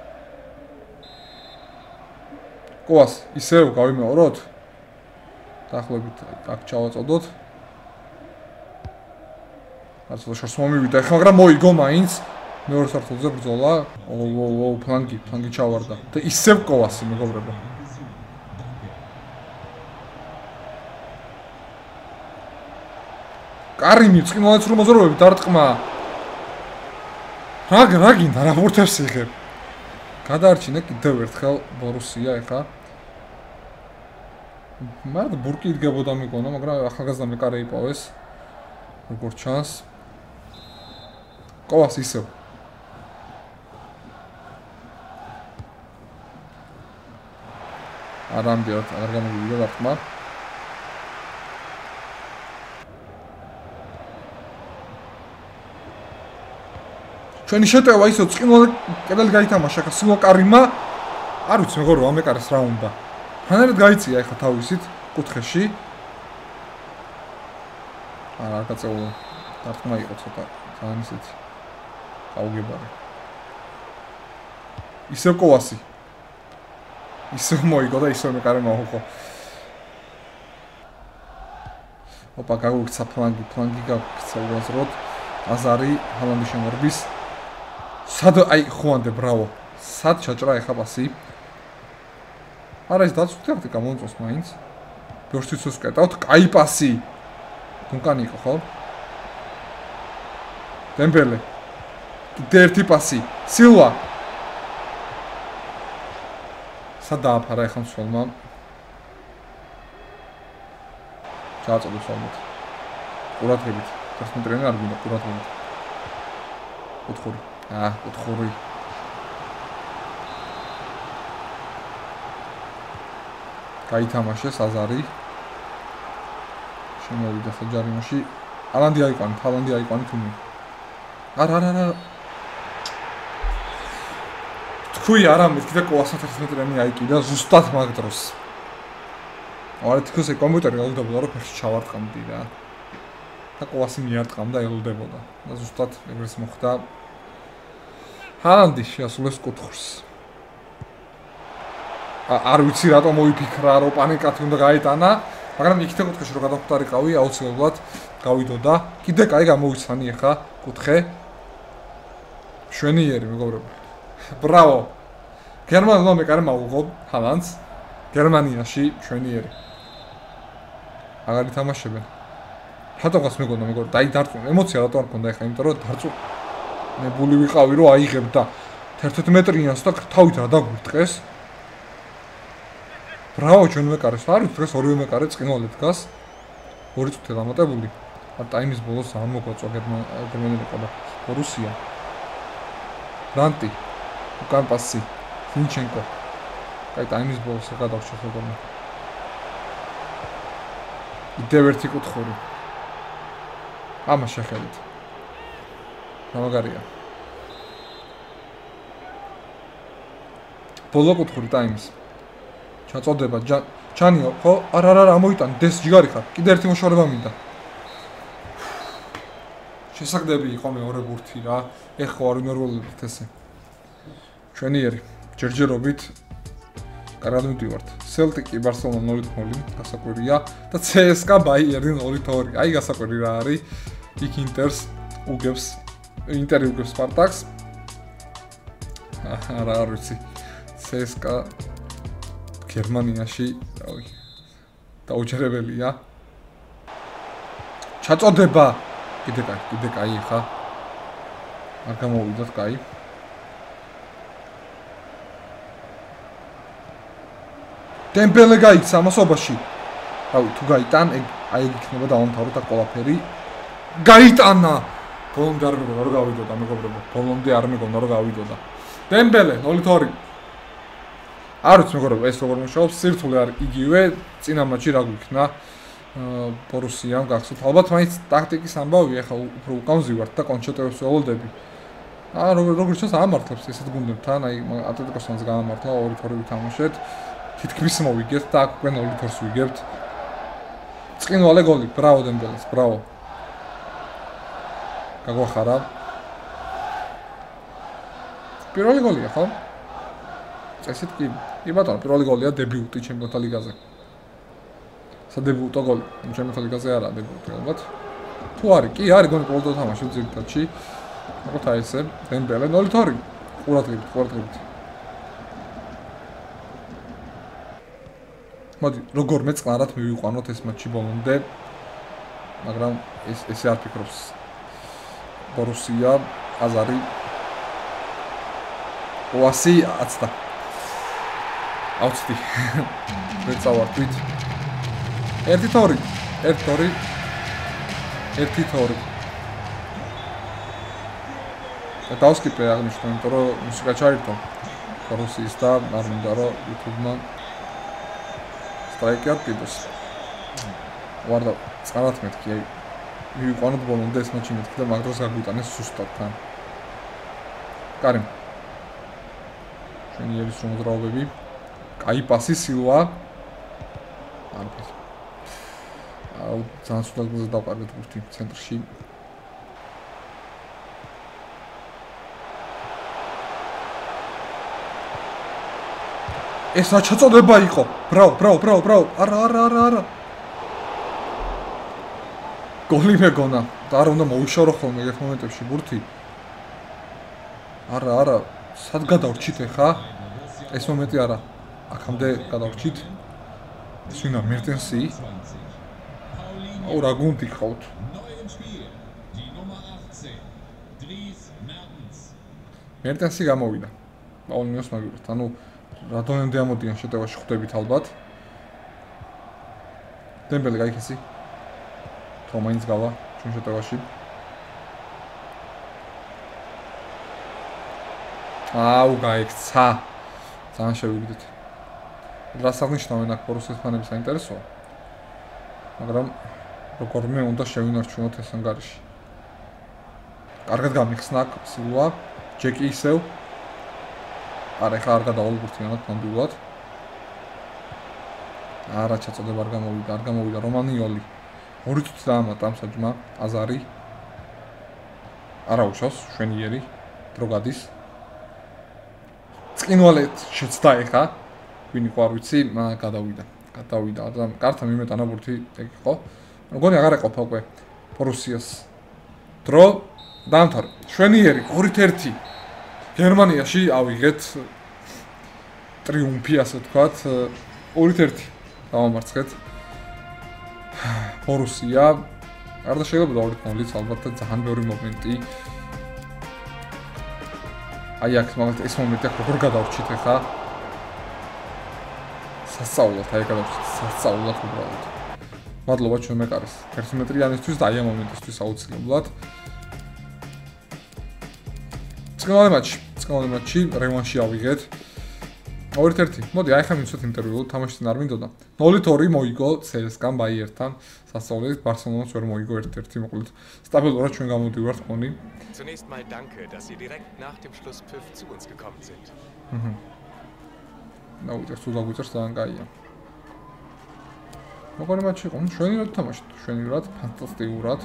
კოას, ისევ გავიმეოროთ. დაახლოებით აქ ჩავაწოდოთ. არც შორს მომივიდა, ეხლა მაგრამ მოიგო მაინც. მეორე სართულზე ბრძოლა. ო, ფლანგი ჩავარდა. და ისევ კოასი მეგობრებო. კარიმი წინვალეთ რომ მოზრობები დარტყმა. რა გინდა რა ბურთებს იღებ. გადაარჩინა კიდევ ერთხელ ბორუსია ეხა. მაგრამ ბურკი იდგებოდა მეკონა, მაგრამ ახალგაზრდა მეკარე იპოვეს. როგორც ჩანს. კოვას ისევ. არამდენად არ გამოვიდა დარტყმა. ჩვენი შეტევა ისო წინვალე კედელი გაითამაშა ხა სულო კარიმა არ ვიცი მეგობრებო ამ ეკარეს რა უნდა ფანერად გაიწია ეხა თავისით კუთხეში არ გაწეულა დარტყმა იყო ცოტა ძალიან ისეთი გაუგებარი ისევ კოვასი ისევ მოიგო და ისევ მეკარე მოუხო ოპა გაგვიქცა ფლანგი გაგვიქცა უაზროდ აზარი ჰალანდის შემორბის სად აი ხუანდე ბრავო სად ჩაჭრა ეხა პასი არა ეს დაწუხდი გამომწოს მაინც ბორშტიცოს კეტავთ კაი პასი დუნკანი იყო ხო დემბელე კიდე ერთი პასი სილვა სად დააფარა ეხა მსვლელმა ჩააწოდო სალმოთ ყურადღებით 11 მეტრიანი არ გინდა ყურადღებით ოთხური ოთხური გაითამაშეს აზარი შემოვიდა საჯარიმოში ალანდი აიყვანით თუმი არა თქვი არა მეთქი და კოას 11 მეტრიანი აიკიდა ზუსტად მაგ დროს არა თქოს კომპიუტერი გაუგდებოდა რომ ფეხში ჩავარტყამდი რა და კოასი მიარტყამდა ელოდებოდა და ზუსტად ეგრეს მოხდა ჰალანდი შეასრულეს კუთხურს არ ვიცი რატომ მოიფიქრა რომ პანიკათი უნდა გაეტანა მაგრამ იქით კუთხეში რომ გადახვდარიყავი აუცილებლად გავიდოდა კიდე კაი გამოიცანი ახლა კუთხე შვენიერი მეგობრებო ბრავო გერმანულმა მეკარე მაუღო ჰალანდს გერმანიაში შვენიერი აღარ ითამაშებენ რატომღაც მეგონა მეგობრებო დაი დარწმუნ ემოცია რატომ არ ქონდა ახლა იმიტომ რომ დარწმუნებული ვიყავი რომ აიღებ და 11 მეტრიანს და თავით რა დაგვიტყეს ბრავო ჩვენ მეკარეს არ ვიცი დღეს ორივე მეკარე წინვალე დგას 2 წუთი დამატებული არ ტაიმის ბოლოს არ მოგვაწვა გერმანელი ყოლა რუსია ბრანტი უკან პასი ფინჩენკო კაი ტაიმის ბოლოს გადავშევ ხოლმე იდევ ერთი კუთხური ამა შეხედეთ გამაგარია ბოლო კუთხური ტაიმის ჩაწოდება ჩანიო ხო არა ამოიტან დეს ჯიგარი ხარ კიდე ერთი მოშორება მინდა შესაძლებელი იყო მეორე ბურთი რა ეხო არ უნერველებთ ესე ჩვენიერი ჯერჯერობით კარგად მივდივართ სელტიკი ბარსელონა 0-0 გასაკვირია და CSKA ბაიერნი 0-2 აი გასაკვირი რა არის იქ ინტერი უგებს სპარტაკს არ ვიცი CSKA გერმანიაში დაუჯერებელია ჩაწოდება. კიდე კაი ხა. არ გამოვიდოთ კაი. დემბელე გაიქცა ამასობაში. რავი, თუ გაიტან, აი ეგ იქნება დავამთავროთ აქ ყველაფერი. გაიტანა. ბოლომდე არ მეგონა რომ გავიდოდა, მეგობრებო. ბოლომდე არ მეგონა რომ გავიდოდა. დემბელე 0-2. არ ვიცი მეგობრებო, ეს როგორ მუშაობს, სირთულე არ იგივე, წინა მატჩი რა გვიქნა. ბორუსიამ გახსოვთ. ალბათ მაინც ტაქტიკის ამბავი, ახლა უფრო უკამზივართ და კონჩეტებს ველოდები. როგორც ჩანს ამართლებს ესეთ გუნდებთან, აი ატლეტიკოსთან გაამართლა 2-2 ვითამაშეთ. თითქმის მოვიგეთ და აქ უკვე 0-2-ს ვიგებთ. წკინვალე გოლი, ბრავო დემბელეს, ბრავო. გაგვახარა. პირველი გოლია, ხო? წესით კი. კი ბატონო, პირველი გოლია დებიუტი ჩემპიონთა ლიგაზე. სადებიუტო გოლი. ჩემპიონთა ლიგაზე არა დებიუტი, ალბათ. თუ არის, კი არის გონი პოლდო თამაშობს ძირითადში. როგორც აი ესე, დემბელე 0-2. ყურადღებით. მოდი, როგორმე წყნარად მივიყვანოთ ეს მატჩი ბოლომდე. მაგრამ ესე არ ფიქრობს. ბორუსია, აზარი. ოასი აცდა. აუცდი. ვერ წავარდით. 1-2. 1-2. 1-2. დავსკიპე აღნიშნო, იმიტომ რომ მუსიკა ჩაირთო. ბორუსიის და არ მინდა რომ YouTube-მა სტრაიკი არ კიდოს. ვარდა წყარად მეთქი, აი მივიყვანოთ ბოლომდე ეს მატჩი მეთქი და მაგ დროს გაგვიტანეს სუსტად თან. კარიმ. შენიერის მოძრაობები. კაი პასი სილვა. არაფერი. აუ ძალიან სულად გზა დავყარეთ გუთი ცენტრში. ეს რა ჩაწოდება იყო? ბრავ. არა. გოლი მეგონა. და არ უნდა მოუშორო ხოლმე ერთ მომენტებში ბურთი. არა. სად გადავრჩით ხა? ეს მომენტი არა. აქამდე გადავრჩით. ეს ვინა მერტენსი? აუ რა გუნდი ყავთ? მერტენსი გამოვიდა. პაულინიოს მაგივრად. ანუ რატომდე ამოდიან შეტევაში ხვდებით ალბათ. დემბელე გაიქცი. თომაინს გავა ჩვენ შეტევაში. აუ გაიქცა. ძალიან შევიგდით. რას აღნიშნავენ აქ ბორუსის ფანების საინტერესოა. მაგრამ როგორმე უნდა შევინარჩუნოთ ეს ანგარიში. კარგად გამიხსნა აქ სილვა, ჯეკი ისევ. არა ხა არ გადავალბურთიანად ნამდვილად. არა ჩაწოდება არ გამოვიდა რომანიოლი. 2 წუთი დაამატა ამ საჯმა აზარი. არა უშავს შვენიერი დრო გადის. წკინვალეთ შეცდა ეხა. ვინი ყო არ ვიცი, გადავიდა და კართან მიმეტანა ბურთი ეგ იყო. მგონი აღარ ეყოფა უკვე ბორუსიას. დრო დაამთავრე. შვენიერი 2-1. გერმანიაში ავიღეთ ტრიუმფი, ასე ვთქვათ, 2-1 დავამარცხეთ. ბორუსია არ შეიძლება 2-0-ით ალბათ და ძალიან ბევრი მომენტი. აი აქ მაგალითად ეს მომენტი აქ როგორ გადავრჩით ახლა? სასწაულად აი გადავრჩით უბრალოდ. მადლობა ჩვენ მეკარეს 1 მეტრიანისთვის და აი ამ მომენტისთვის აუცილებლად. წკნვალე მატჩი, რევანში ავიღეთ. 2-1. მოდი, აი ხა მიცვეთ ინტერვიუ, თამაში წინ არ მინდოდა. 0-2 მოიგო CSKA-მ ბაიერთან, სასწავლებლად ბარსელონას ვერ მოიგო 1-1, მოკლედ. სტაბილურად ჩვენ გამოდივართ ყონი. Zunächst mal danke, dass Sie direkt nach dem Schlusspfiff zu uns gekommen sind. ნაუჭერს თუ დაგვიწერს ძალიან კაია. მოგონი მატჩი იყო, შვენივრად თამაშეთ, შვენივრად, ფანტასტიკურად.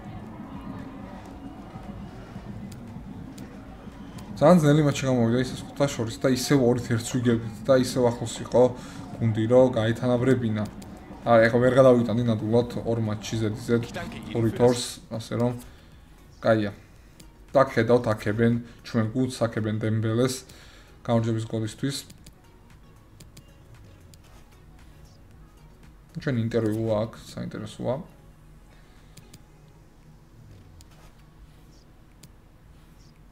ძალიან ძნელი მატჩი გამოვიდა ისე ხუთას შორის და ისევ 2-1-ს ვიგებთ და ისევ ახლოს იყო გუნდი რომ გაითანაბრებინა. არა, ეხლა ვერ გადავიტანდი ნამდვილად 2 მატჩი ზედიზედ 2-2-ს, ასე რომ კაია. და ხედავთ აქებენ ჩვენ გუნდს, აქებენ დემბელეს გამარჯვების გოლისთვის. ჩვენ ინტერვიუ აქვს, საინტერესოა.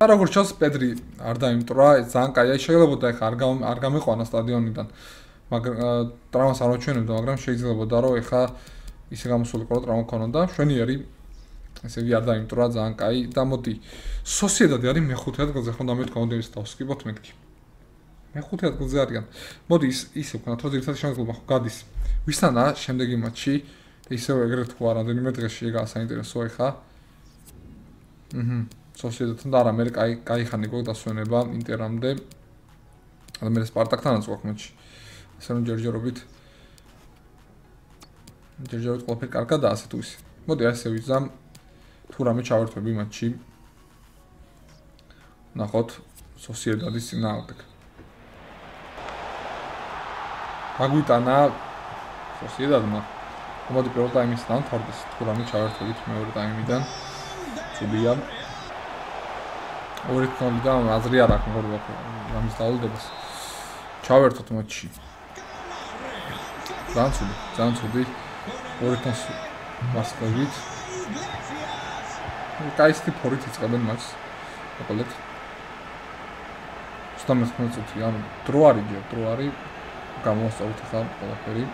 და როგორც ჩანს, პედრი არ დაიმტრა, ძალიან კაია, შეიძლება ეხა არ გამიყვანა სტადიონიდან. მაგრამ ტრავმას არ მოჩვენებდა, მაგრამ შეიძლება რომ ეხა ისე გამოსულიყო, რომ ტრავმა ქონოდა. შვენიერი ესე იგი არ დაიმტრა, ძალიან კაი და მოდი სოსიედადი არის მეხუთე ადგილზე, ხო და მეთქვა უნდა ის დავსკიპოთ მეთქი. მეხუთე ადგილზე არიან. მოდი ისე ვქნათ, რომ ერთად შემოძლება ხო გადის. ვისთანა შემდეგი მატჩი და ისევ ეგრეთ თქვა, რამდენიმე დღეში ეგაა საინტერესო ეხა. სოსიედადთან და არა, მე კაი ხანი გქონდა დასვენება ინტერამდე. და მე სპარტაკთანაც გვაქვს მატჩი. ასე რომ ჯერჯერობით ყველაფერი კარგადაა ასე თუ ისე. მოდი ასე ვიზამ თუ რამე ჩავერთვები მატჩი. ნახოთ სოსიედადის წინააღმდეგ. აგვიტანა სოსიედადმა. მოდი პირველ ტაიმის დამთავრდეს თუ რამე ჩავერთვებით მეორე ტაიმიდან. ცუდია. 2-0-დან აზრი არ აქვს როგორ რამის დაულდებას. ჩავერთოთ მატჩი. ძალიან ცუდი. 2-0 მასკოვით. კაისტი ფორით იწყებენ მატჩს. მოკლედ. 19 წუთი, ანუ დრო არის, გამოსწორეთ ახლა ყველაფერი.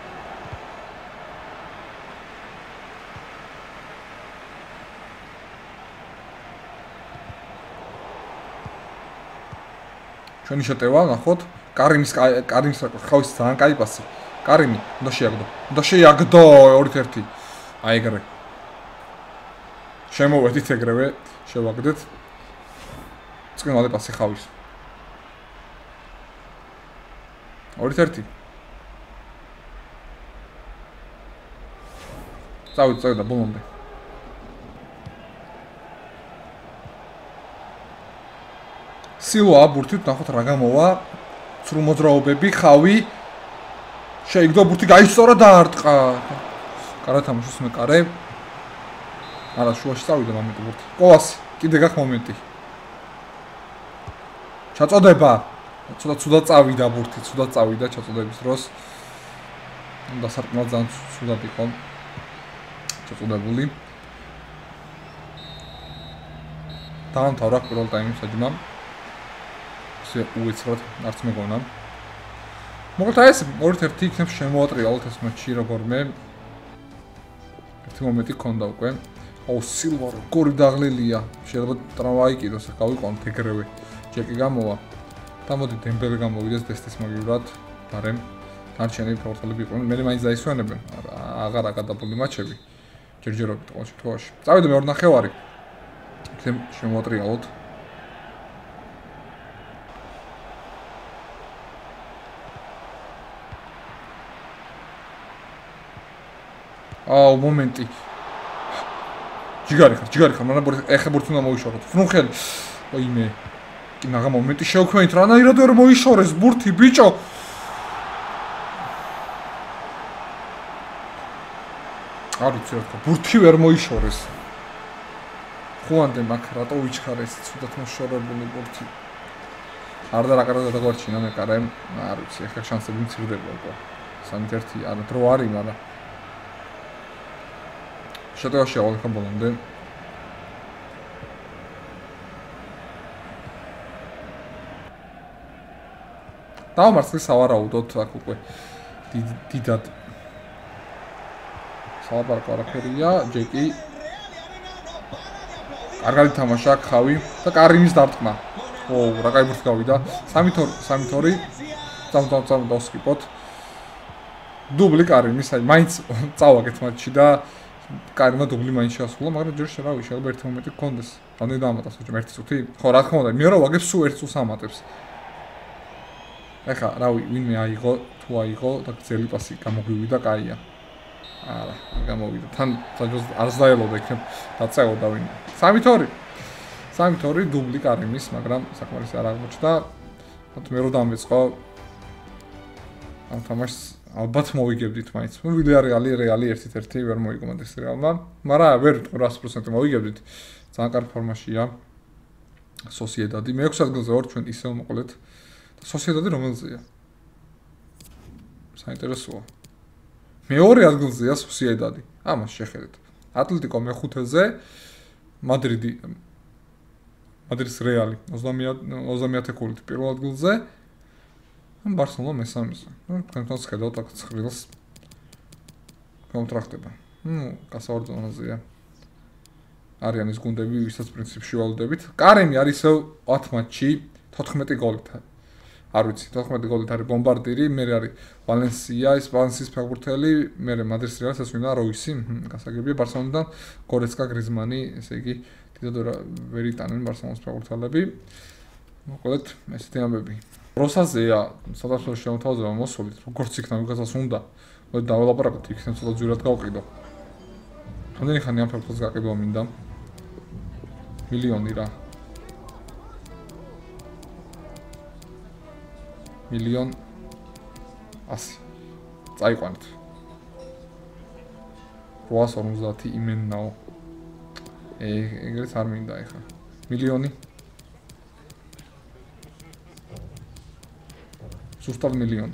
ჩვენი შეტევა, ნახოთ, კარიმის ხავის ძალიან კაი პასი. კარიმი, უნდა შეაგდო 2-1. აი ეგრე. შემოვედით ეგრევე, შევაგდეთ. წინვალე პასი ხავის. 2-1. წავიდა ბოლომდე. სილვა ბურთით ნახოთ რა გამოვა. ცრუ მოძრაობები, ხავი. შეიგდო ბურთი გაისწორა და არტყა. კარად თამაშობს მეკარე. არა, შუაში წავიდა მომენტი ბურთი. ყოვასი, კიდე გაქვს მომენტი. ჩაწოდება. ცუდად წავიდა ბურთი, ჩაწოდების დროს. დასარტყმა ძალიან ცუდად იყო. ჩაწოდებული. დაამთავრა პირველ ტაიმის საჯმა. ისე უეცრად არც მეგონა. მოკლედ ეს 2-1 იქნებს შემოატრიალოთ ეს მატჩი როგორმე. ერთი მომენტი ქონდა უკვე. აუ სილვა როგორი დაღლილია. შეიძლება ტრავმა აიკიდოს, ახლა გავიყვანთ ეგრევე. ჯეკი გამოვა. და მოდი დემბელე გამოვიდეს დესტის მაგივრად. ბარემ დარჩენილი ფორტალები იყვნენ. მე მაინც დაისვენებენ. აღარა გადაბული მატჩები. ჯერჯერობით ყოველ შემთხვევაში. წავიდა მეორე ნახევარი. იქნებ შემოატრიალოთ. აუ მომენტი. ჯიგარი ხარ, მაგრამ ეხა ბურთი უნდა მოიშოროთ. ფრუნხელი. ოიმე. კი, მაგრამ მომენტი შევქმნით, რანაირად ვერ მოიშორეს ბურთი, ბიჭო. არ ვიცი რა თქვა, ბურთი ვერ მოიშორეს. ხუანდე მაგ რატო ვიჩქარეს ცუდად მოშორებული ბურთი. არ და რაკარად დაგვარჩინა მეკარე, არ ვიცი, ეხა შანსები მცირდება უკვე. 3-1, არა დრო არის, მაგრამ შეტევაში აღარ ხომ ბოლომდე. დავამარცხე სავარაუდოდ აქ უკვე დიდად სალაპარაკო არაფერია, ჯეკი კარგად თამაშა ხავი და კარიმის დარტყმა. ოუ, რა კაი ბურთი გავიდა. 3-2 დავსკიპოთ. დუბლი კარიმის, აი მაინც წავაგეთ მატჩი და კარმა დუბლი მაინც შეასრულა, მაგრამ ჯერ შერავი, შეიძლება ერთი მომენტი გქონდეს. რამდენი დაამატა საჭმე 1 წუთი? ხო, რა თქმა უნდა, მე რა ვაგებ სულ 1 წუთს ამატებს. ეხა, რავი, ვინმე აიღო, თუ აიღო და გზელი პასი გამოგვივიდა, კაია. არა, არ გამოვიდა. თან საჯოს არც დაელოდა იქნებ დაწეოდა ვინ. 3-2 დუბლი კარიმის, მაგრამ საკმარისი არ აღმოჩნდა. მე რო დამეწყო ამ თამაშს ალბათ მოვიგებდით მაინც. ვილიარეალი 1-1 ვერ მოიგონდეს რეალმა, მაგრამ ვერ 100% მოვიგებდით. ძალიან კარგი ფორმაშია სოსიედადი. მე 6 ადგილზე ვარ ჩვენ ისევ მოყოლეთ. სოსიედადი რომელზეა? საინტერესოა. მეორე ადგილზეა სოსიედადი. ამას შეხედეთ. ატლეტიკო მე-5-ზე, მადრიდი მადრიდის რეალი 30 ქულით პირველ ადგილზე. ბარსელონა მესამეზე. თქვენთან შედავთ აქ ცხრილს. კონტრაქტება. გასავარდონაზეა. არიან ის გუნდები, ვისაც პრინციპში ვალდებით. კარემი არის ისევ 10 მატჩი 14 გოლით. არ ვიცი, 14 გოლით არის ბომბარდირი, მე არის ვალენსია, ის ვალენსიის ფეხბურთელი, მე მადრიდის რეალს ეს ვინდა როისი, გასაგებია ბარსელონიდან გორეცკა გრიზმანი, ესე იგი დიდად ვერ იტანენ ბარსელონის ფეხბურთელები. მოკლედ, ესეთი ამბები. როსაზეა, საერთოდ შემოთავაზება მოსულით, როგორც იქნა ვიღაცას უნდა, მოდი დაველაპარაკოთ, იქნებ ცოტა ძვირად გავყიდო. რამდენი ხანი ამ ფეხბურთს გაყიდვა მინდა? მილიონი რა. მილიონ 100. წაიყვანეთ. 850 იმენნაო. ეგრეთ არ მინდა ეხა. მილიონი. ზუსტად მილიონი.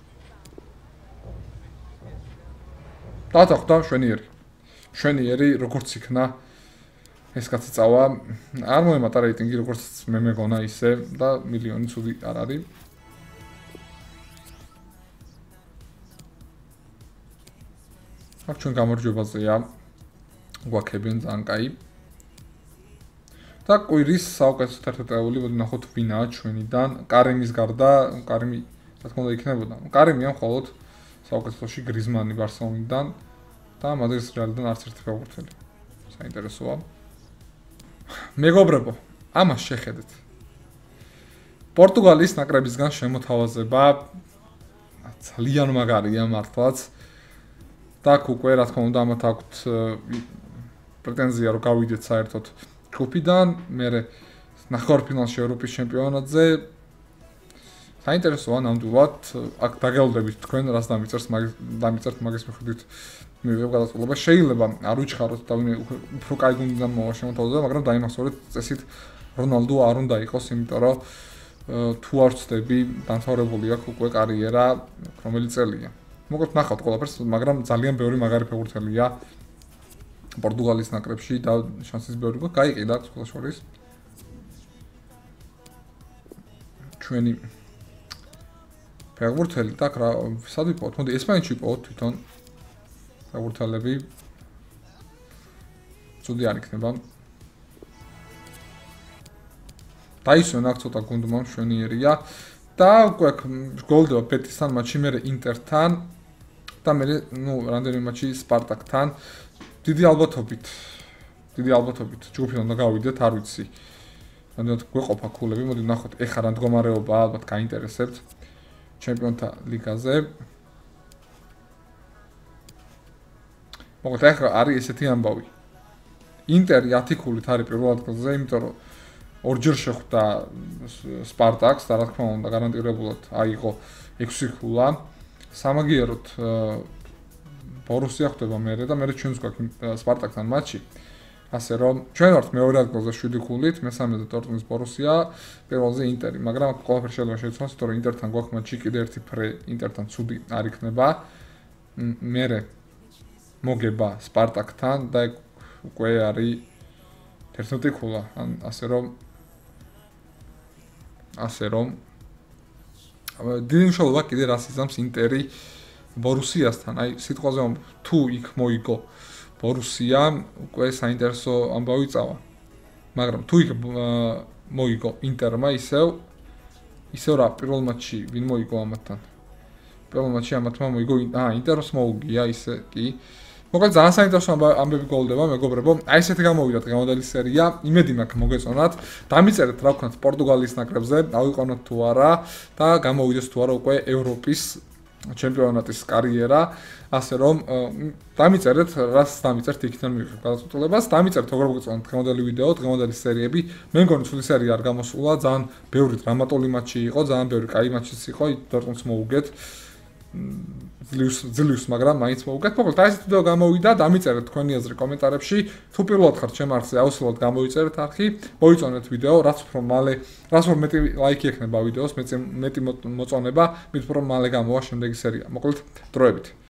დააწყდა შვენიერი. შვენიერი როგორც იქნა ეს კაცი წავა. არ მოემატა რეიტინგი როგორც მე მეგონა ისე და მილიონი ცუდი არ არის. აქ ჩვენ გამარჯვებაზეა გვაქებენ ძალიან კაი. და კვირის საუკეთესო თერთეტეული მოდი ნახოთ ვინაა ჩვენიდან. კარემის გარდა, კარემი რა თქმა უნდა იქნებოდა. კარემია მხოლოდ საუკეთესოში გრიზმანი ბარსელონიდან და მადრიდის რეალიდან არც ერთი ფეხბურთელი. საინტერესოა. მეგობრებო, ამას შეხედეთ. პორტუგალიის ნაკრებისგან შემოთავაზება ძალიან მაგარია მართლაც. და უკვე რა თქმა უნდა ამათ აქვთ პრეტენზია რომ გავიდეთ საერთოდ ჯგუფიდან, მერე ნახევარფინალში ევროპის ჩემპიონატზე. საინტერესოა ნამდვილად, აქ დაგელოდებით თქვენ რას დამიწერთ მაგის მიხედვით მივიღებ გადაწყვეტილება. შეიძლება არ უჩხაროთ და ვინმე უფრო კაი გუნდიდან მოვა შემოთავაზება, მაგრამ დაიმახსოვრეთ წესით რონალდო არ უნდა იყოს, იმიტომ რომ თუ არ ვწდები, დამთავრებული აქვს უკვე კარიერა, რომელი წელია. მოკლედ ნახავთ ყველაფერს, მაგრამ ძალიან ბევრი მაგარი ფეხბურთელია პორტუგალიის ნაკრებში და შანსის ბევრი გვაქვს. გაიყიდა ყველა შორის. ჩვენი ფეხბურთელი და რა სად ვიპოვოთ? მოდი ესპანეთში ვიპოვოთ თვითონ ფეხბურთელები. ცუდი არ იქნება. დაისვენ აქ ცოტა გუნდმა მშვენიერია და უკვე გოლდება პეტისთან მატჩი, მერე ინტერთან და მერე რამდენიმე მატჩი სპარტაკთან. დიდი ალბათობით ჯგუფიდან უნდა გავიდეთ, არ ვიცი. რამდენად გვეყოფა ქულები, მოდი ნახოთ ეხლა რა მდგომარეობაა, ალბათ გაინტერესებთ ჩემპიონთა ლიგაზე. მოკლედ ეხლა არის ესეთი ამბავი. ინტერი 10 ქულით არის პირველ ადგილზე, იმიტომ რომ ორჯერ შეხვდა სპარტაკს და რა თქმა უნდა გარანტირებულად აიღო 6 ქულა. სამაგიეროდ ბორუსია ხვდება მერე და მერე ჩვენს გვაქვს სპარტაკთან მატჩი. ასე რომ ჩვენ ვართ მეორე ადგილზე 7 ქულით, მესამეზე დორტმუნდის ბორუსია, პირველზე ინტერი, მაგრამ ყველაფერი შეიძლება შეიცვალოს, იმიტომ რომ ინტერთან გვაქვს მატჩი, კიდე ერთი ფრე ინტერთან ცუდი არ იქნება. მერე მოგება სპარტაკთან და უკვე არის 11 ქულა, ასე რომ დიდი მნიშვნელობა კიდე რას იზამს ინტერი ბორუსიასთან. აი სიტყვაზე თუ იქ მოიგო ბორუსია, უკვე საინტერესო ამბავი წავა. მაგრამ თუ იქ მოიგო ინტერმა ისევ რა პირველ მატჩში ვინ მოიგო ამათთან? პირველ მატჩში ამათმა მოიგო ინტერს მოუგია ისე კი. მოკლედ ძალიან საინტერესო ამბები გოლდება, მეგობრებო. აი ესეთი გამოვიდა დღევანდელი სერია. იმედი მაქვს მოგეწონათ. დამიწერეთ რა ვქნათ პორტუგალიის ნაკრებზე, ავიყვანოთ თუ არა და გამოვიდეს თუ არა უკვე ევროპის ჩემპიონატის კარიერა. ასე რომ დამიწერეთ, რას დამიწერთ იქიდან მივიღებ გადაწყვეტილებას. დამიწერეთ როგორ მოგეწონათ დღევანდელი ვიდეო, დღევანდელი სერიები. მე მგონი ცუდი სერია არ გამოსულა, ძალიან ბევრი დრამატული მატჩი იყო, ძალიან ბევრი კაი მატჩიც იყო, დორტმუნდს მოუგეთ. ძლივს, მაგრამ მაინც მოვუგეთ. მოკლედ აი ესეთი ვიდეო გამოვიდა, დამიწერეთ თქვენი აზრი კომენტარებში. თუ პირველად ხართ ჩემ არხზე, აუცილებლად გამოიწერეთ არხი, მოიწონეთ ვიდეო, რაც უფრო მეტი ლაიქი ექნება ვიდეოს, მეტი მოწონება, მით უფრო მალე გამოვა შემდეგი სერია. მოკლედ დროებით